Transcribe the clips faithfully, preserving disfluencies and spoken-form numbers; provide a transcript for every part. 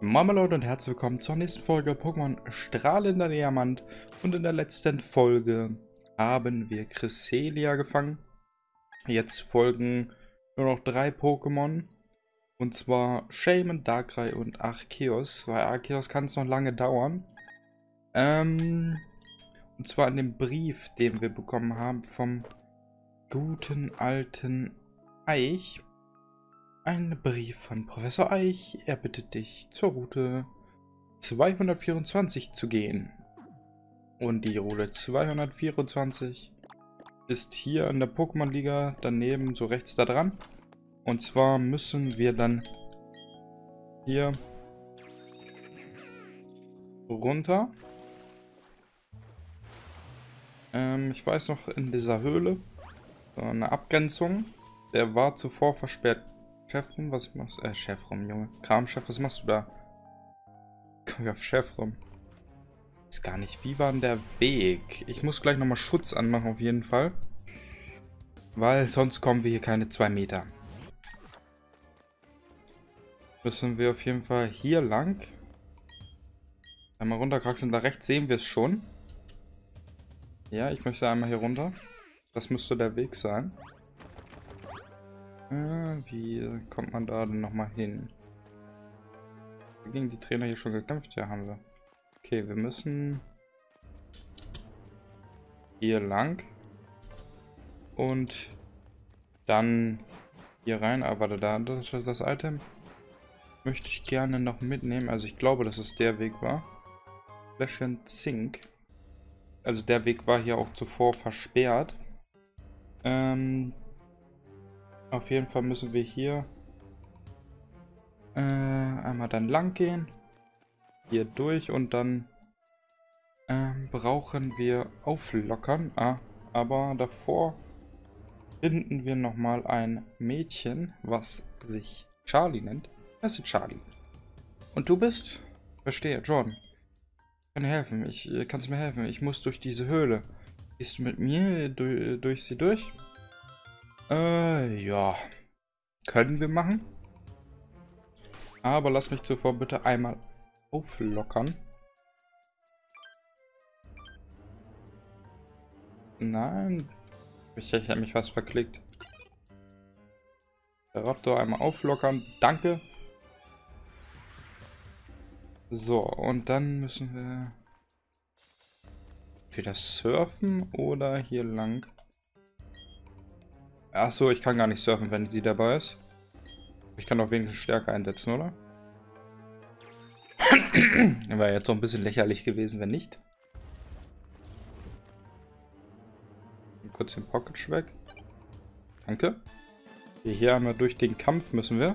Moin Leute und herzlich willkommen zur nächsten Folge Pokémon Strahlender Diamant. Und in der letzten Folge haben wir Cresselia gefangen. Jetzt folgen nur noch drei Pokémon. Und zwar Shaymin, Darkrai und Arceus. Weil Arceus kann es noch lange dauern. Ähm, und zwar in dem Brief, den wir bekommen haben vom guten alten Eich. Ein Brief von Professor Eich. Er bittet dich, zur Route zweihundertvierundzwanzig zu gehen. Und die Route zweihundertvierundzwanzig ist hier in der Pokémon-Liga daneben, so rechts da dran. Und zwar müssen wir dann hier runter. Ähm, ich weiß noch, in dieser Höhle, so eine Abgrenzung, der war zuvor versperrt. Chefrum, was machst du? Äh, Chefrum, Junge. Kramchef, was machst du da? Komm auf Chefrum. Ist gar nicht. Wie war denn der Weg? Ich muss gleich nochmal Schutz anmachen, auf jeden Fall. Weil sonst kommen wir hier keine zwei Meter. Müssen wir auf jeden Fall hier lang. Einmal runterkraxeln. Da rechts sehen wir es schon. Ja, ich möchte einmal hier runter. Das müsste der Weg sein. Wie kommt man da denn nochmal hin? Gegen die Trainer hier schon gekämpft? Ja, haben wir. Okay, wir müssen hier lang und dann hier rein. Aber da, das ist das Item. Möchte ich gerne noch mitnehmen. Also ich glaube, dass es der Weg war. Flash and Zink. Also der Weg war hier auch zuvor versperrt. Ähm... Auf jeden Fall müssen wir hier äh, einmal dann lang gehen. Hier durch und dann äh, brauchen wir auflockern. Ah, aber davor finden wir nochmal ein Mädchen, was sich Charlie nennt. Das ist Charlie. Und du bist? Verstehe, Jordan. Ich kann dir helfen. Ich äh, kannst mir helfen. Ich muss durch diese Höhle. Gehst du mit mir durch, durch sie durch? Äh, ja. Können wir machen. Aber lass mich zuvor bitte einmal auflockern. Nein. Ich, ich habe mich fast verklickt. Der Raptor einmal auflockern. Danke. So, und dann müssen wir entweder surfen oder hier lang. Achso, ich kann gar nicht surfen, wenn sie dabei ist. Ich kann doch wenigstens Stärke einsetzen, oder? Wäre jetzt so ein bisschen lächerlich gewesen, wenn nicht. Kurz den Pocket weg. Danke. Hier einmal durch den Kampf müssen wir.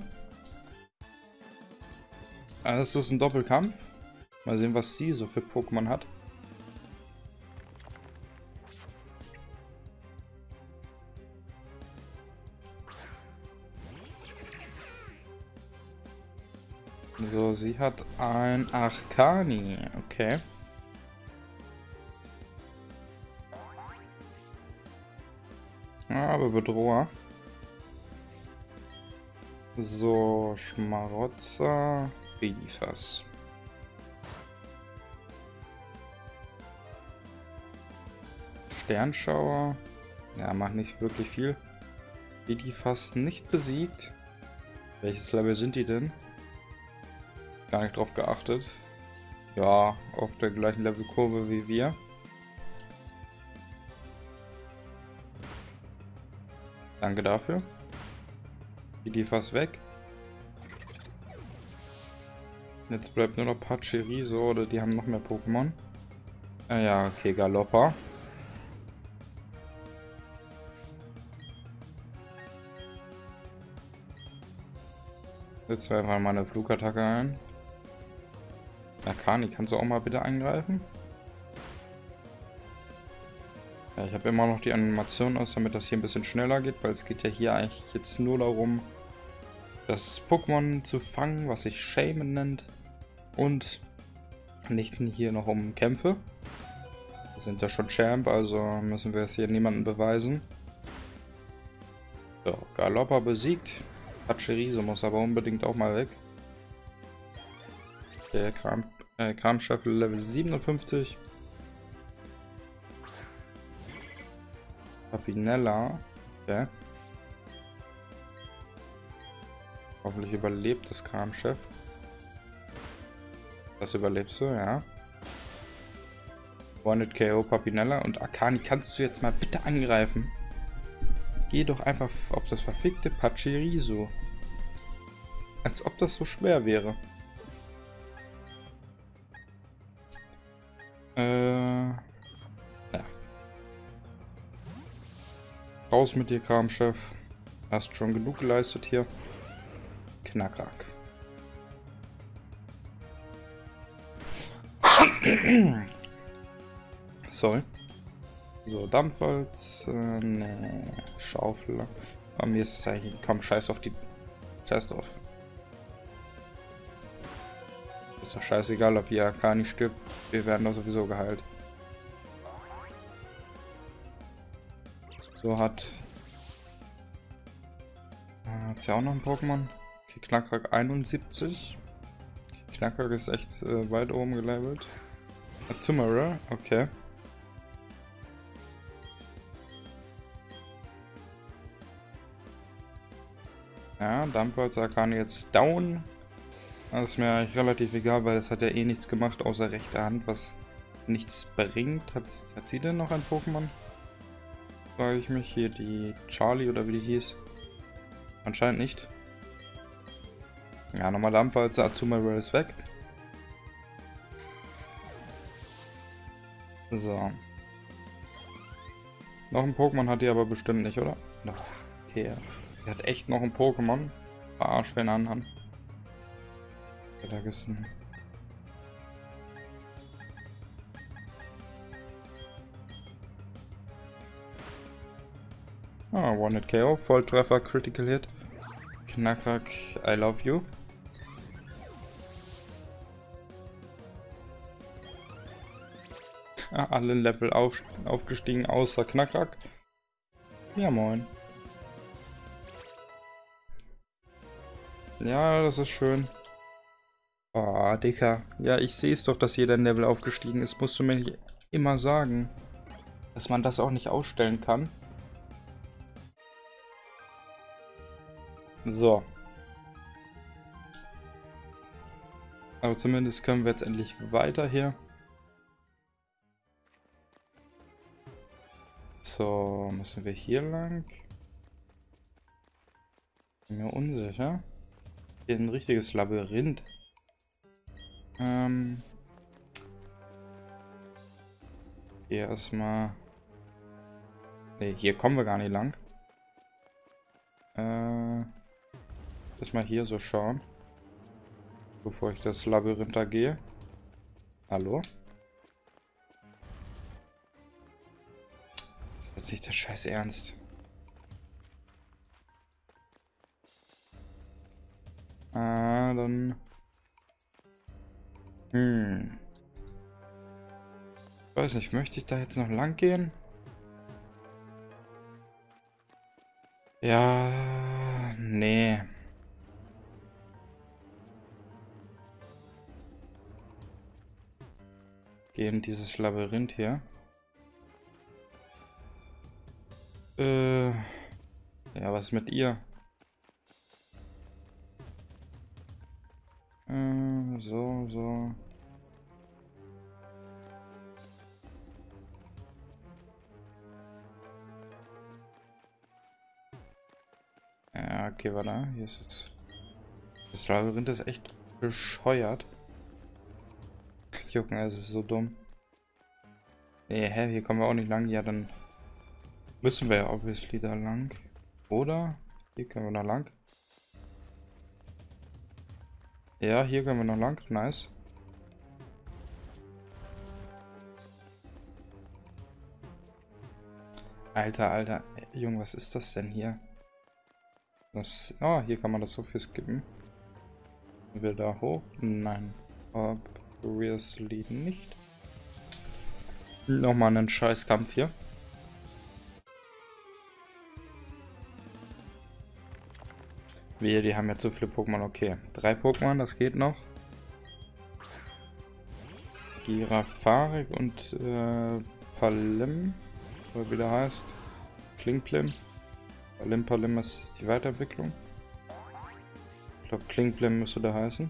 Also das ist ein Doppelkampf. Mal sehen, was sie so für Pokémon hat. So, sie hat ein Arcani. Okay. Aber Bedroher. So, Schmarotzer. Bidifas. Sternschauer. Ja, macht nicht wirklich viel. Bidifas nicht besiegt. Welches Level sind die denn? Gar nicht drauf geachtet. Ja, auf der gleichen Levelkurve wie wir. Danke dafür. Die fast weg. Jetzt bleibt nur noch Pachiriso, oder die haben noch mehr Pokémon. Ah ja, okay, Galoppa. Setzen wir einfach mal eine Flugattacke ein. Akani, kannst du auch mal bitte eingreifen? Ja, ich habe immer noch die Animation aus, damit das hier ein bisschen schneller geht, weil es geht ja hier eigentlich jetzt nur darum, das Pokémon zu fangen, was sich Shaymin nennt. Und nicht hier noch um Kämpfe. Wir sind ja schon Champ, also müssen wir es hier niemanden beweisen. So, Galoppa besiegt. Pachiriso muss aber unbedingt auch mal weg. Der Kram, äh, Kramschöffel Level siebenundfünfzig. Papinella. Okay. Hoffentlich überlebt das Kramchef. Das überlebst du, ja. Wanted K O Papinella und Akani, kannst du jetzt mal bitte angreifen? Geh doch einfach auf das verfickte Pachirisu. Als ob das so schwer wäre. Äh. Ja. Raus mit dir, Kramchef. Hast schon genug geleistet hier. Knackrack. Sorry. So, Dampfholz. Äh, nee. Schaufel. Aber mir ist es eigentlich. Komm, scheiß auf die. Scheiß drauf. Ist doch scheißegal, ob hier Akani stirbt. Wir werden doch sowieso geheilt. So hat. Äh, hat sie auch noch ein Pokémon? Okay, Knackrack einundsiebzig. Okay, Knackrack ist echt äh, weit oben gelevelt. Azumarill, okay. Ja, Dampfholz Akani jetzt down. Das ist mir eigentlich relativ egal, weil das hat ja eh nichts gemacht außer rechter Hand, was nichts bringt. Hat, hat sie denn noch ein Pokémon? Frage ich mich. Hier die Charlie oder wie die hieß. Anscheinend nicht. Ja, nochmal Dampfholz, Azumarill ist weg. So. Noch ein Pokémon hat die aber bestimmt nicht, oder? Doch. Okay. Die hat echt noch ein Pokémon. Verarsch, wenn anhand. Vergessen. Ah, Wanted K O, Volltreffer, Critical Hit. Knackrack, I love you. Ah, alle Level auf, aufgestiegen, außer Knackrack. Ja, moin. Ja, das ist schön. Oh, Dicker. Ja, ich sehe es doch, dass jeder Level aufgestiegen ist. Musst du mir nicht immer sagen, dass man das auch nicht ausstellen kann. So. Aber zumindest können wir jetzt endlich weiter hier. So, müssen wir hier lang? Bin mir unsicher. Hier ein richtiges Labyrinth. Ähm. Hier erstmal. Ne, hier kommen wir gar nicht lang. Äh. Erstmal hier so schauen. Bevor ich das Labyrinth da gehe. Hallo? Ist jetzt nicht der Scheiß Ernst. Ah, dann. Hm. Ich weiß nicht, möchte ich da jetzt noch lang gehen? Ja, nee. Gehen dieses Labyrinth hier. Äh. Ja, was ist mit ihr? Äh, so, so. Ja, okay, warte. Hier ist jetzt. Das Labyrinth ist echt bescheuert. Jucken, es ist so dumm. Nee, hä, hier kommen wir auch nicht lang. Ja, dann müssen wir ja obviously da lang. Oder? Hier können wir noch lang. Ja, hier können wir noch lang. Nice. Alter, Alter. Junge, was ist das denn hier? Das. Oh, hier kann man das so viel skippen. Sind wir da hoch? Nein. Obviously nicht. Nochmal einen Scheißkampf hier. Wir, die haben jetzt so viele Pokémon. Okay, drei Pokémon, das geht noch. Girafarik und äh, Palim, oder wie der heißt. Klinkplim. Palim Palim ist die Weiterentwicklung. Ich glaube, Klinkplim müsste der heißen.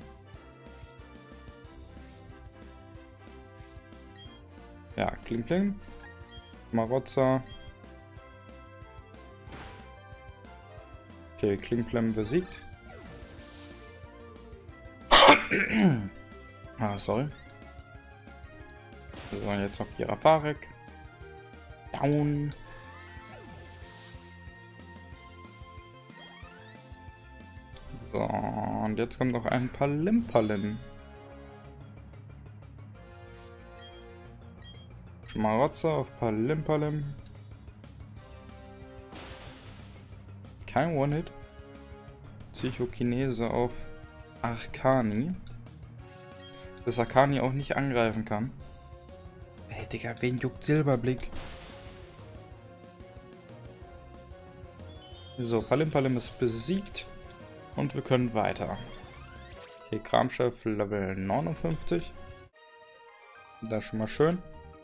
Ja, Klinkplim. Marotzer. Okay, Klinkplim besiegt. Ah, sorry. So, jetzt noch Girafarik. Down. So, und jetzt kommt noch ein Palim-Palim. Schmarotzer auf Palim-Palim. Kein One-Hit. Psychokinese auf Arcani. Dass Arcani auch nicht angreifen kann. Ey, Digga, wen juckt Silberblick? So, Palim-Palim ist besiegt. Und wir können weiter. Okay, Kramchef Level neunundfünfzig. Das ist schon mal schön.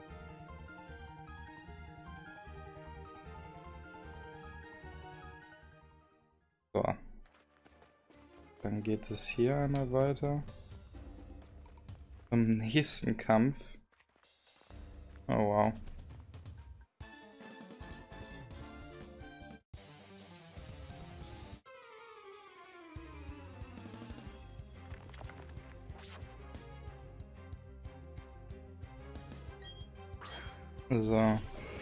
So. Dann geht es hier einmal weiter. Zum nächsten Kampf. Oh wow. So.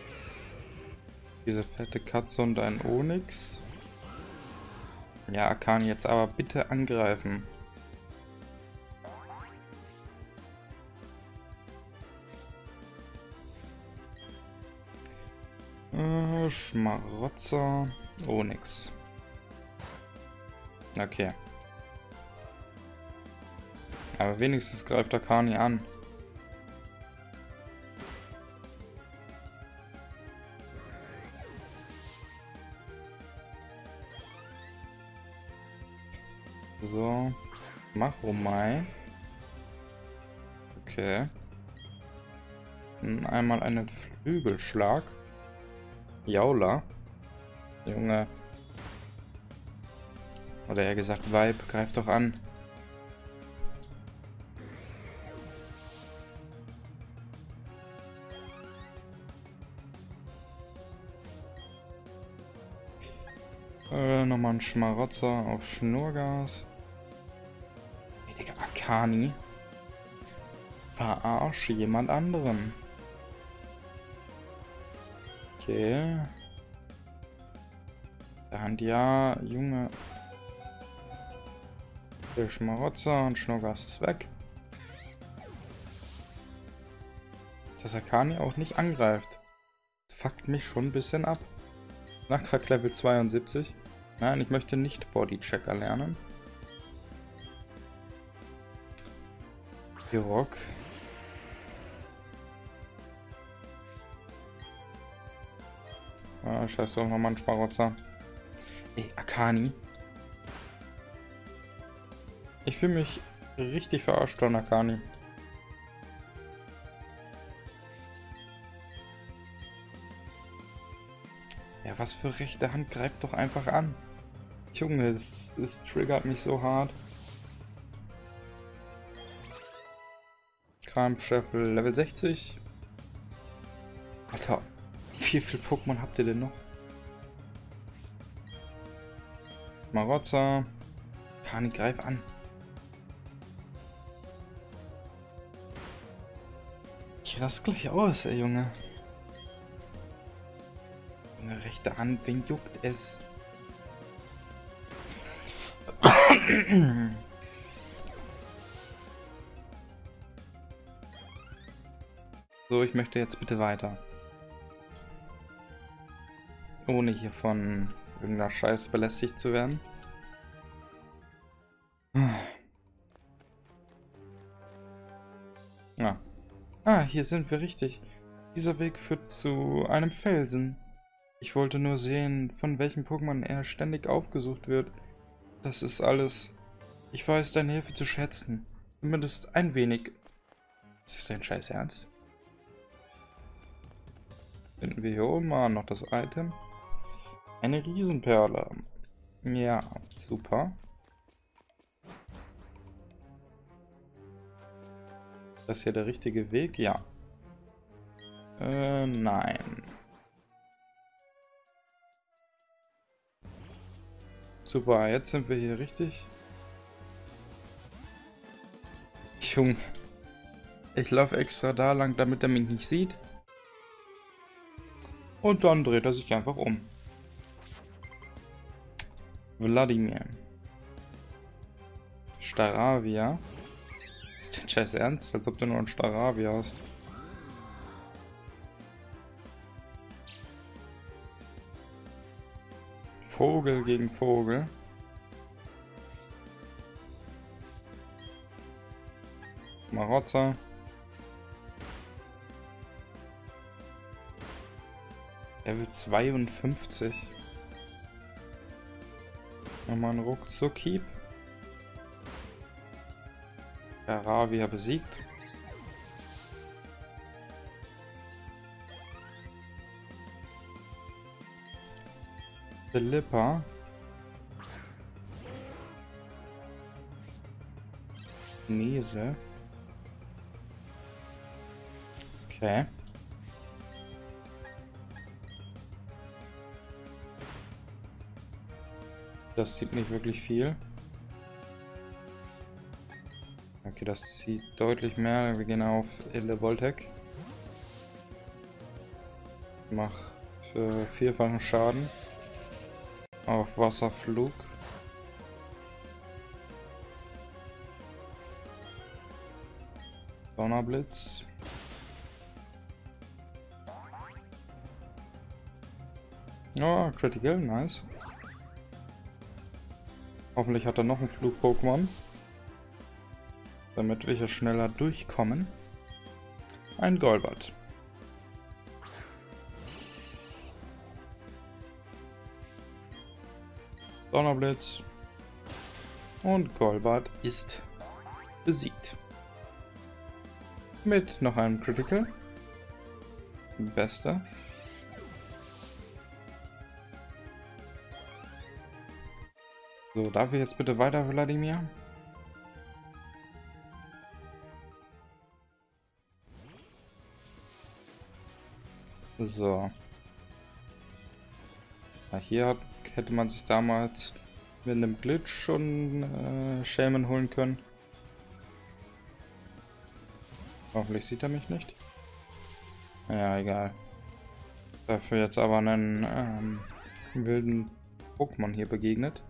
Diese fette Katze und ein Onyx. Ja, Arcani jetzt aber bitte angreifen. Äh, Schmarotzer, Onyx. Okay. Aber wenigstens greift Arcani an. So, Machomai. Okay. Einmal einen Flügelschlag. Jaula. Junge. Oder eher gesagt, Vibe, greif doch an. Äh, nochmal ein Schmarotzer auf Schnurgas. Hey, Digga, Arcani. Verarsche jemand anderen. Okay. Dann ja, Junge. Der Schmarotzer und Schnurgas ist weg. Dass Arcani auch nicht angreift. Das fuckt mich schon ein bisschen ab. Nachkrack Level zweiundsiebzig. Nein, ich möchte nicht Bodychecker lernen. Hirok. Ah, scheiß doch nochmal ein Schmarotzer. Ey, Arcani. Ich fühle mich richtig verarscht von Arcani. Ja, was für rechte Hand, greift doch einfach an. Junge, es, es triggert mich so hart. Kramchef Level sechzig. Alter, wie viel Pokémon habt ihr denn noch? Marotzer. Kani, greif an. Ich rast gleich aus, ey Junge. Junge, rechte Hand, wen juckt es? So, ich möchte jetzt bitte weiter. Ohne hier von irgendeiner Scheiße belästigt zu werden. Ja. Ah, hier sind wir richtig. Dieser Weg führt zu einem Felsen. Ich wollte nur sehen, von welchem Pokémon er ständig aufgesucht wird. Das ist alles. Ich weiß deine Hilfe zu schätzen. Zumindest ein wenig. Ist das dein scheiß Ernst? Finden wir hier oben mal noch das Item. Eine Riesenperle. Ja, super. Ist das hier der richtige Weg? Ja. Äh, nein. Super, jetzt sind wir hier richtig. Junge. Ich laufe extra da lang, damit er mich nicht sieht. Und dann dreht er sich einfach um. Wladimir. Staravia. Ist dein scheiß Ernst? Als ob du nur ein Staravia hast. Vogel gegen Vogel. Marotzer. Level zweiundfünfzig. Nochmal ein Ruckzuck-Hieb. Staravia besiegt. Philippa. Nese. Okay. Das zieht nicht wirklich viel. Okay, das zieht deutlich mehr. Wir gehen auf Elevoltec. Mach für vierfachen Schaden. Auf Wasserflug. Donnerblitz. Oh, Critical, nice. Hoffentlich hat er noch ein Flug-Pokémon, damit wir hier schneller durchkommen. Ein Golbat. Donnerblitz. Und Golbat ist besiegt. Mit noch einem Critical. Bester. So, darf ich jetzt bitte weiter, Wladimir? So. Ja, hier hat, hätte man sich damals mit einem Glitch schon äh, Shaman holen können. Hoffentlich sieht er mich nicht. Ja, egal. Dafür jetzt aber einen ähm, wilden Pokémon hier begegnet.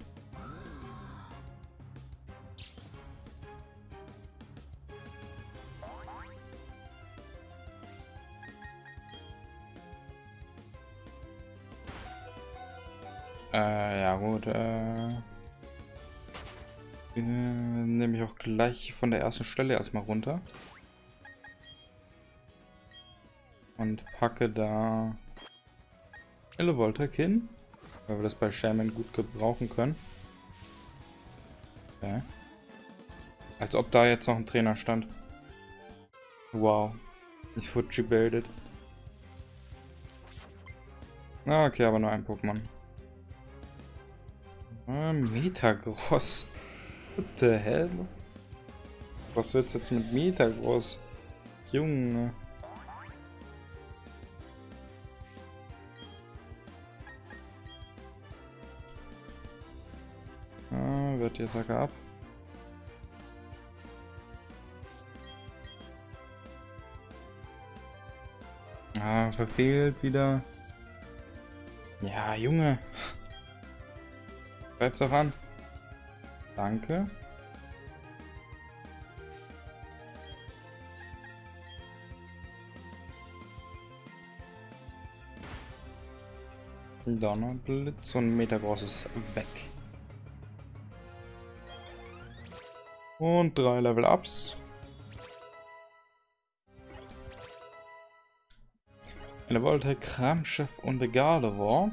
Äh, ja gut, äh, äh, nehme ich auch gleich von der ersten Stelle erstmal runter. Und packe da Elevoltec hin, weil wir das bei Shaman gut gebrauchen können. Okay. Als ob da jetzt noch ein Trainer stand. Wow. Ich wurde gebaitet. Ah, okay, aber nur ein Pokémon. Ah, Metagross. What the hell? Was wird's jetzt mit Metagross? Junge. Ah, wird die Attacke ab. Ah, verfehlt wieder. Ja, Junge. Bleib doch an. Danke. Donnerblitz und Metagross ist weg. Und drei Level-Ups. Elevoltec, Kramchef und Gardevoir.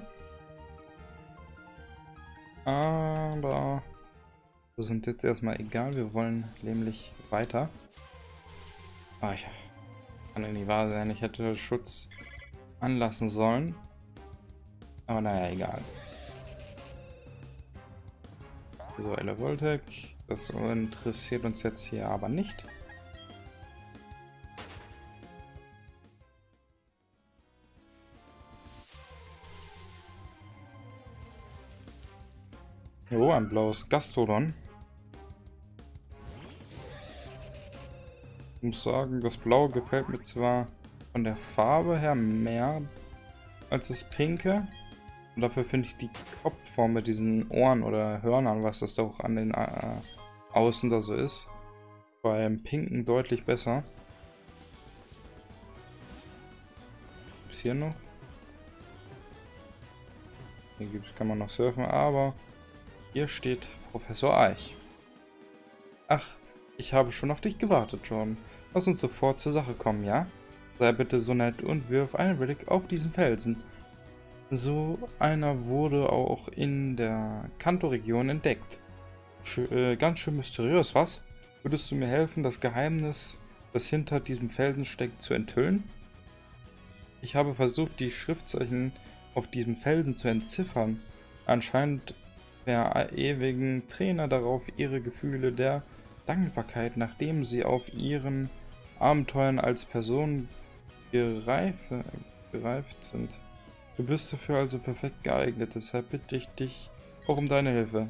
Aber das sind jetzt erstmal egal, wir wollen nämlich weiter. Oh, ich kann ja nicht wahr sein. Ich hätte Schutz anlassen sollen. Aber naja, egal. So, Elevoltec. Das interessiert uns jetzt hier aber nicht. Oh, ein blaues Gastrodon. Ich muss sagen, das Blaue gefällt mir zwar von der Farbe her mehr als das Pinke. Und dafür finde ich die Kopfform mit diesen Ohren oder Hörnern, was das doch an den äh, Außen da so ist, beim Pinken deutlich besser. Ist hier noch? Hier gibt's, kann man noch surfen, aber hier steht Professor Eich. Ach, ich habe schon auf dich gewartet, John. Lass uns sofort zur Sache kommen, ja? Sei bitte so nett und wirf einen Blick auf diesen Felsen. So einer wurde auch in der Kanto-Region entdeckt. Schö äh, ganz schön mysteriös, was? Würdest du mir helfen, das Geheimnis, das hinter diesem Felsen steckt, zu enthüllen? Ich habe versucht, die Schriftzeichen auf diesem Felsen zu entziffern. Anscheinend verewigen Trainer darauf ihre Gefühle der Dankbarkeit, nachdem sie auf ihren Abenteuern als Person gereift, gereift sind. Du bist dafür also perfekt geeignet, deshalb bitte ich dich auch um deine Hilfe.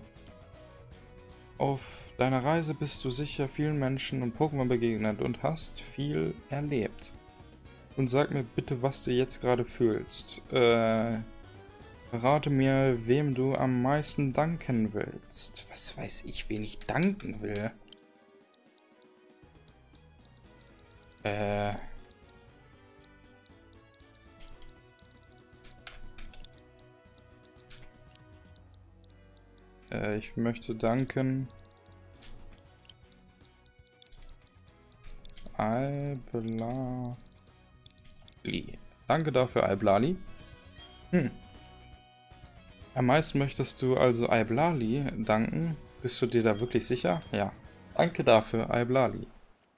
Auf deiner Reise bist du sicher vielen Menschen und Pokémon begegnet und hast viel erlebt. Und sag mir bitte, was du jetzt gerade fühlst. Äh, verrate mir, wem du am meisten danken willst. Was weiß ich, wen ich danken will? Äh... Äh, ich möchte danken... Alblali. Danke dafür, Alblali. Hm. Am meisten möchtest du also Alblali danken? Bist du dir da wirklich sicher? Ja. Danke dafür, Alblali.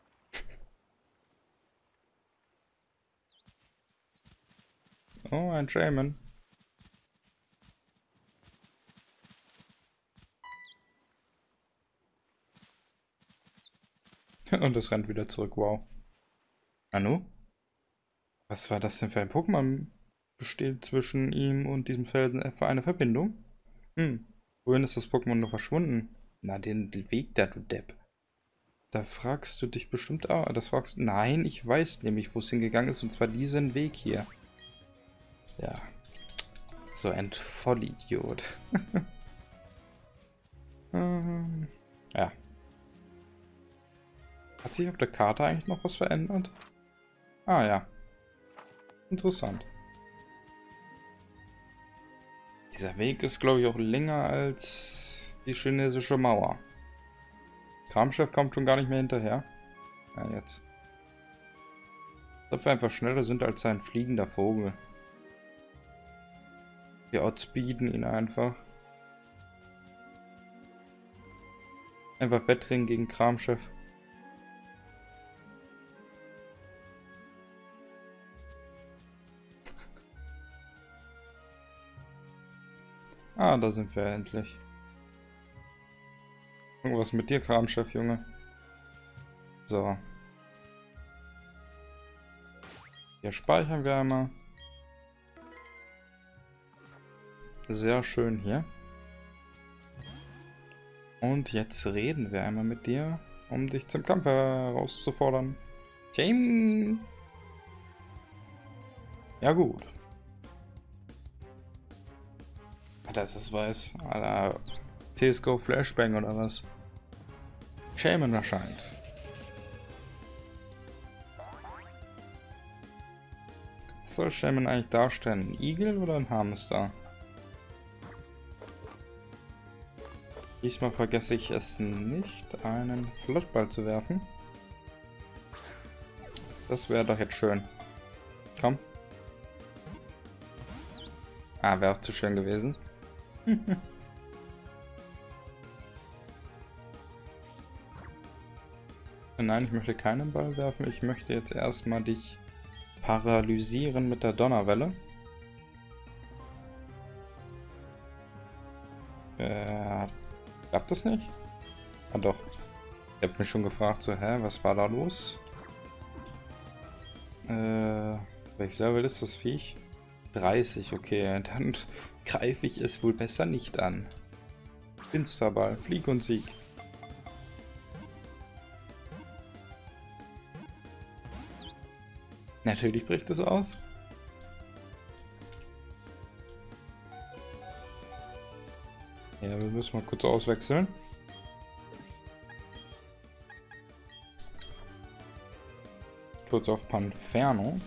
Oh, ein Shaman. Und es rennt wieder zurück, wow. Anu? Was war das denn für ein Pokémon? Besteht zwischen ihm und diesem Felsen etwa eine Verbindung? Hm, wohin ist das Pokémon nur verschwunden? Na, den Weg da, du Depp. Da fragst du dich bestimmt auch, das fragst du... Nein, ich weiß nämlich, wo es hingegangen ist, und zwar diesen Weg hier. Ja, so ein Vollidiot. ähm, ja. Hat sich auf der Karte eigentlich noch was verändert? Ah ja. Interessant. Dieser Weg ist, glaube ich, auch länger als die chinesische Mauer. Kramchef kommt schon gar nicht mehr hinterher. Ja, jetzt. Ob wir einfach schneller sind als ein fliegender Vogel. Wir outspeeden ihn einfach. Einfach Wettrennen gegen Kramchef. Ah, da sind wir endlich. Irgendwas mit dir, Kramchef, Junge. So. Hier speichern wir einmal. Sehr schön hier. Und jetzt reden wir einmal mit dir, um dich zum Kampf herauszufordern. Shame. Ja gut. Alter, ist das weiß. Alter, T S G O Flashbang oder was? Shaman erscheint. Was soll Shaman eigentlich darstellen? Ein Igel oder ein Hamster? Diesmal vergesse ich es nicht, einen Flashball zu werfen. Das wäre doch jetzt schön. Komm. Ah, wäre auch zu schön gewesen. Nein, ich möchte keinen Ball werfen. Ich möchte jetzt erstmal dich paralysieren mit der Donnerwelle. Äh, klappt das nicht? Ah doch. Ich habe mich schon gefragt, so, hä, was war da los? Äh, welches Level ist das Viech? dreißig, okay, dann greife ich es wohl besser nicht an. Finsterball, Flieg und Sieg. Natürlich bricht es aus. Ja, wir müssen mal kurz auswechseln. Kurz auf Panferno.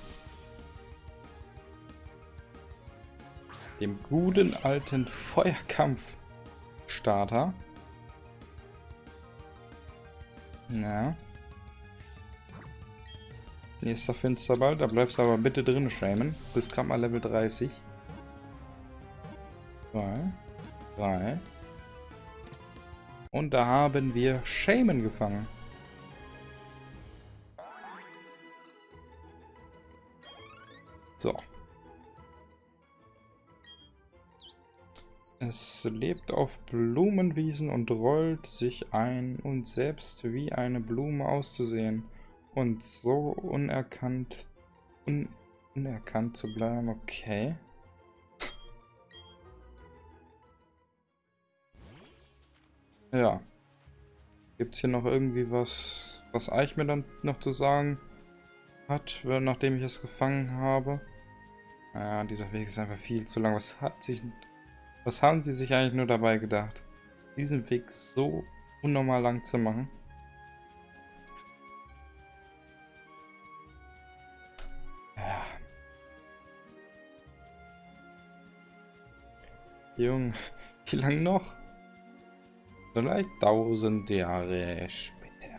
Dem guten alten Feuerkampf-Starter. Ja. Nächster Finsterball, da bleibst du aber bitte drin, Shaman. Bist gerade mal Level dreißig. Zwei. Drei. Und da haben wir Shaman gefangen. So. Es lebt auf Blumenwiesen und rollt sich ein und selbst wie eine Blume auszusehen und so unerkannt un, unerkannt zu bleiben. Okay. Ja. Gibt es hier noch irgendwie was, was Eich mir dann noch zu sagen hat, nachdem ich es gefangen habe? Ja, dieser Weg ist einfach viel zu lang. Was hat sich... Was haben sie sich eigentlich nur dabei gedacht, diesen Weg so unnormal lang zu machen? Ja. Junge, wie lange noch? Vielleicht tausend Jahre später.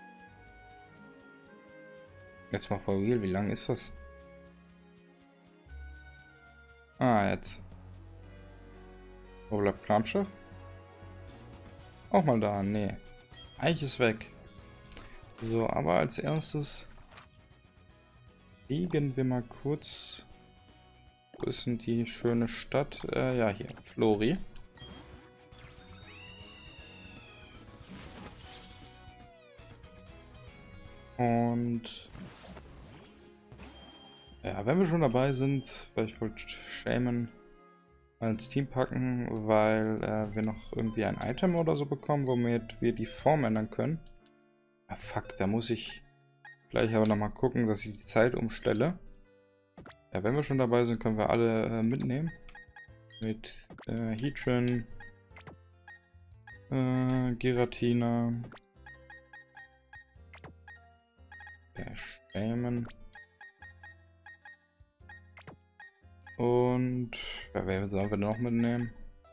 Jetzt mal for real, wie lang ist das? Ah, jetzt. Wo bleibt Planschiff? Auch mal da, nee. Eich ist weg. So, aber als erstes fliegen wir mal kurz. Wo ist denn die schöne Stadt? Äh, ja, hier, Flori. Und ja, wenn wir schon dabei sind, weil ich wollte Shaman als Team packen, weil äh, wir noch irgendwie ein Item oder so bekommen, womit wir die Form ändern können. Ah fuck, da muss ich gleich aber nochmal gucken, dass ich die Zeit umstelle. Ja, wenn wir schon dabei sind, können wir alle äh, mitnehmen. Mit äh, Heatran, äh, Giratina, der Shaman. Und ja, wer sollen wir noch mitnehmen?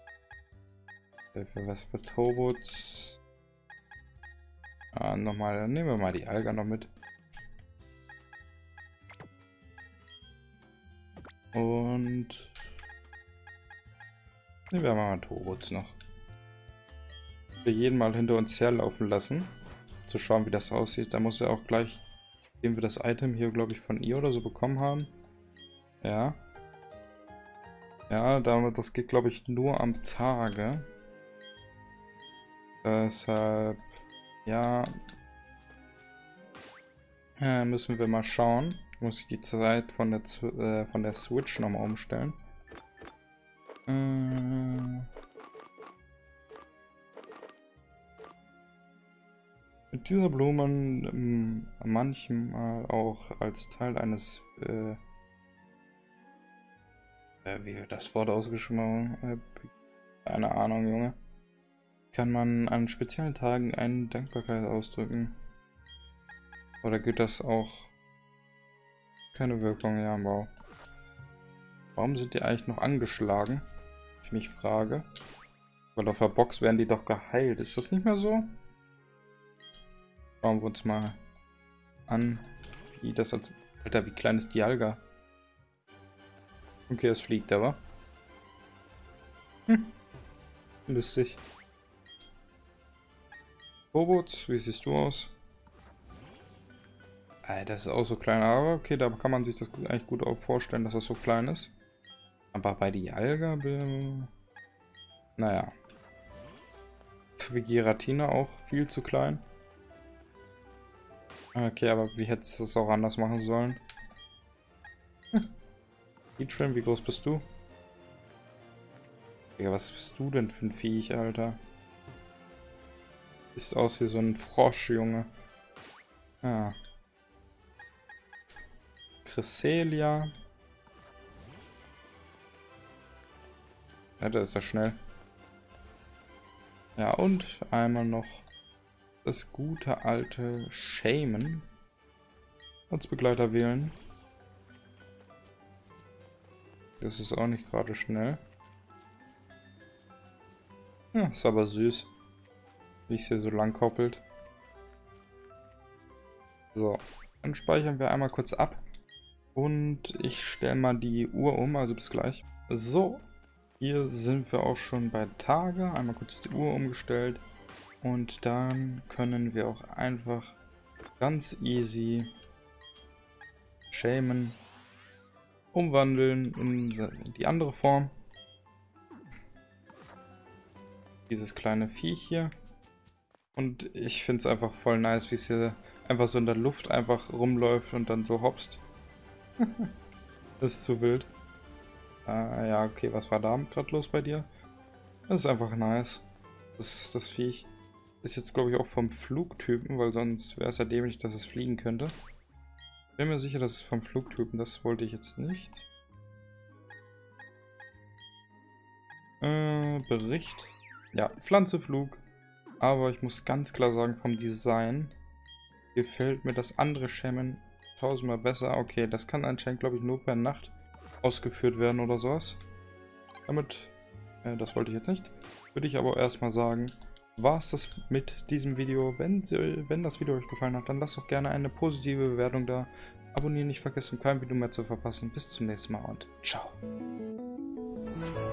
Für was für Tobots? Ah, nochmal, dann nehmen wir mal die Alga noch mit. Und nehmen wir mal Tobots noch. Wir jeden mal hinter uns herlaufen lassen. Zu schauen, wie das aussieht. Da muss er auch gleich, indem wir das Item hier, glaube ich, von ihr oder so bekommen haben. Ja. Ja, damit, das geht, glaube ich, nur am Tage. Deshalb, ja, äh, müssen wir mal schauen. Muss ich die Zeit von der, äh, von der Switch nochmal umstellen. Äh, mit dieser Blume ähm, manchmal auch als Teil eines... Äh, wie wird das Wort ausgesprochen? Keine Ahnung, Junge. Kann man an speziellen Tagen eine Dankbarkeit ausdrücken? Oder gibt das auch keine Wirkung? Ja, wow. Warum sind die eigentlich noch angeschlagen? Ich mich frage. Weil auf der Box werden die doch geheilt. Ist das nicht mehr so? Schauen wir uns mal an, wie das als... Alter, wie klein ist die Alga? Okay, es fliegt aber. Hm. Lustig. Robots, wie siehst du aus? Äh, das ist auch so klein, aber okay, da kann man sich das eigentlich gut auch vorstellen, dass das so klein ist. Aber bei Dialga, naja. Für Giratina auch viel zu klein. Okay, aber wie hättest du es auch anders machen sollen? Heatran, wie groß bist du? Digga, was bist du denn für ein Viech, Alter? Sieht aus wie so ein Frosch, Junge. Ah. Cresselia. Ja, der ist ja schnell. Ja, und einmal noch das gute alte Shaman als Begleiter wählen. Das ist auch nicht gerade schnell. Ja, ist aber süß, wie es hier so lang koppelt. So, dann speichern wir einmal kurz ab. Und ich stelle mal die Uhr um, also bis gleich. So, hier sind wir auch schon bei Tage. Einmal kurz die Uhr umgestellt. Und dann können wir auch einfach ganz easy Shaman umwandeln in die andere Form. Dieses kleine Viech hier. Und ich finde es einfach voll nice, wie es hier einfach so in der Luft einfach rumläuft und dann so hopst. Das ist zu wild. Ah, ja, okay, was war da gerade los bei dir? Das ist einfach nice. Das, das Viech ist jetzt, glaube ich, auch vom Flugtypen, weil sonst wäre es ja dämlich, dass es fliegen könnte. Bin mir sicher, dass es vom Flugtypen, das wollte ich jetzt nicht. Äh, Bericht. Ja, Pflanzeflug. Aber ich muss ganz klar sagen, vom Design gefällt mir das andere Shaman tausendmal besser. Okay, das kann anscheinend, glaube ich, nur per Nacht ausgeführt werden oder sowas. Damit, äh, das wollte ich jetzt nicht, würde ich aber erstmal sagen, war es das mit diesem Video. Wenn, wenn das Video euch gefallen hat, dann lasst doch gerne eine positive Bewertung da. Abonnieren nicht vergessen, um kein Video mehr zu verpassen. Bis zum nächsten Mal und ciao.